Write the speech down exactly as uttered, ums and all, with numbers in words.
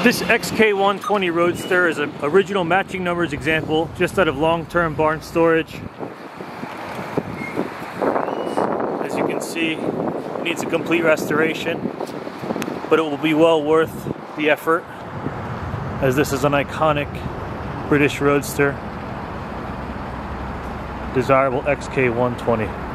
This X K one twenty Roadster is an original matching numbers example, just out of long-term barn storage. As you can see, it needs a complete restoration, but it will be well worth the effort, as this is an iconic British Roadster. Desirable X K one twenty.